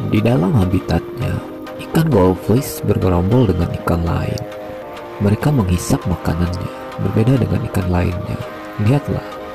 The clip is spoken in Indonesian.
Di dalam habitatnya, ikan goldfish bergerombol dengan ikan lain. Mereka menghisap makanannya, berbeda dengan ikan lainnya. Lihatlah,